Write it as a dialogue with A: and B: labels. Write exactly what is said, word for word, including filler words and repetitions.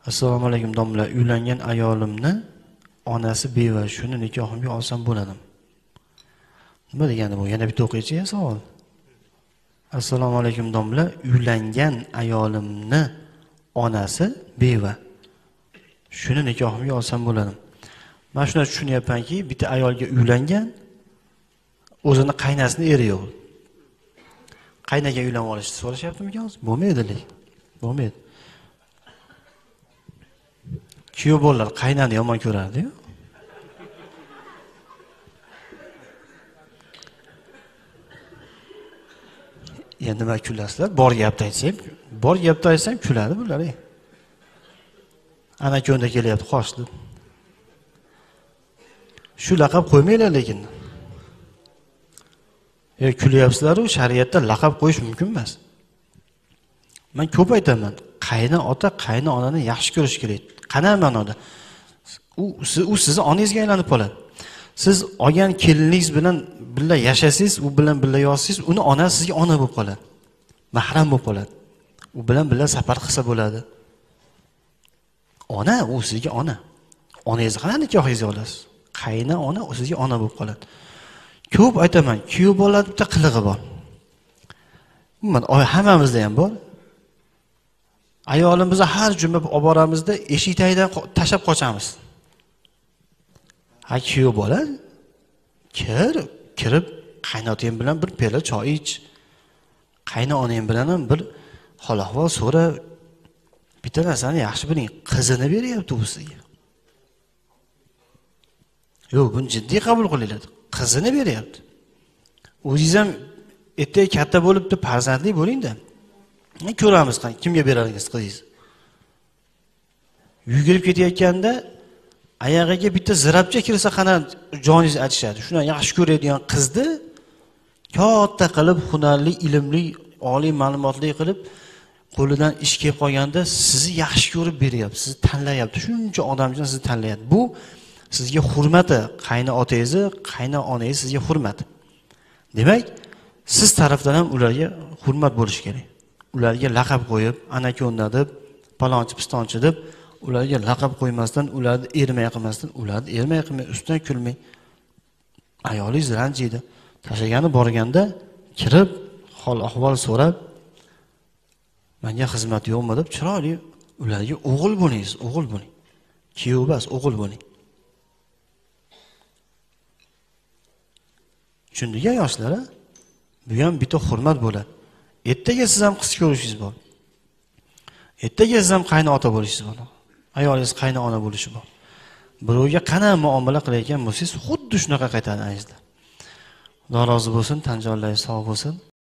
A: Assalomu alaykum domla. Uylangan ayolimni onasi beva, shuni nikohimga olsam bo'ladimi? Nima degani bu? Yana bitta o'qiychi savol. Assalomu alaykum domla. Uylangan ayolimni onasi beva, shuni nikohimga olsam bo'ladimi? Men shuni tushunyapmanki, bitta ayolga uylangan, o'zini qaynasini eri yo'q. Qaynaga uylanib olishni so'rashyaptimi hozir? Bo'lmaydi lekin. Bo'lmaydi. Kuyov bolalar qaynani yomon ko'radi-yu. Endi nima kulasizlar? Bor gapni aytsam, bor gapni aytsam kuladi bular. Ana ko'nda kelyapti qoshdi. Shu laqab qo'ymanglar lekin. E kulyapsizlar-ku, shariatda laqab qo'yish mumkin emas. Men ko'p aytaman, qayna ota, qayna onani yaxshi ko'rish kerak. Qanday ma'noda? U u sizni onangizga aylanib qoladi. Siz olgan keliningiz bilan birga yashasangiz, u bilan birga yotsangiz, uni onasi sizga ona bo'lib qoladi. Mahram bo'lib qoladi. U bilan birga safar qilsa bo'ladi. Ona u sizga ona. Onangizni qanday nikohingizni olasiz? Qayna ona u sizga ona bo'lib qoladi. Ko'p aytaman, kuyov bo'ladi, bitta qilig'i bor. Umuman hammamizda ham bor. Ayolimizni har juma olib boramizda eshik tagidan tashab qochamiz. Ha kuyov bo'ladi. Kir, kirib qaynotam bilan bir piyola choy ich. Qayna onang bilan ham bir hol ahvol so'ra. Bitta narsani yaxshi biling, qizini beryapti u sizga. Yo'q, buni jiddiy qabul qilinglar. Qizini beryapti. O'zingiz ham ertaga katta bo'libdi, farzandli bo'ling-da. Ko'ramiz qani kimga beraringiz qizingiz. Yugurib ketayotganda oyog'iga bitta zirabcha kirsa qana joningiz achishadi. Shuni yaxshi ko'radigan qizni katta qilib, hunarli, ilmli, oliy ma'lumotli qilib qo'lidan ish kelib qolganda sizni yaxshi ko'rib beryapti, sizni tanlayapti. Shuncha odamjon sizni tanlayapti. Bu sizga hurmati, qayna otangizni, qayna onangiz sizga hurmat. Demak, siz tarafdan ham ularga hurmat bo'lish kerak. Ularga laqab qo'yib, ana ko'nda deb, palonchi pistonchi deb, ularga laqab qo'ymasdan, ularni ermay qilmasdan, ularni ermay qilmay, ustidan kulmay. Ayolingiz ranjiydi. Tashagani borganda kirib, hol ahvol so'rab, menga xizmat yo'qmi deb chiroyli ularga o'g'il bo'lingiz, o'g'il bo'ling. Kuyov emas, o'g'il bo'ling. Tushundingmi yoshlar? Bu ham bitta hurmat bo'ladi. Ertaga siz ham qiz ko'rishingiz bor. Ertaga siz ham qayna ota bo'lishingiz bor. Ayolingiz qayna ona bo'lishi bor. Birovga qanday muomala qilayotgan bo'lsangiz, xuddi shunaqa qaytaringizlar. Xudo rozi bo'lsin, tan jonlaringiz sog' bo'lsin.